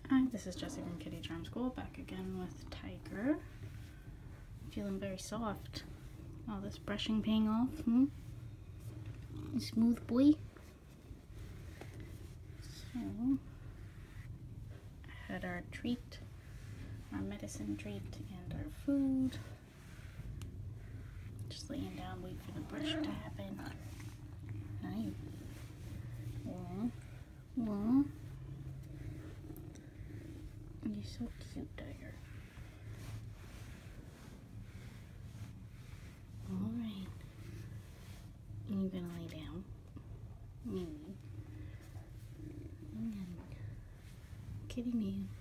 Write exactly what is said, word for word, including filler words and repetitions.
Hi, this is Jessie from Kitty Charm School, back again with Tiger. Feeling very soft. All this brushing paying off, hmm? A smooth boy. So, I had our treat, our medicine treat, and our food. Just laying down, wait for the brush to happen. Hi. Aww. Aww. You're so cute, Tiger. Alright. You're gonna lay down. Maybe. And kitty man.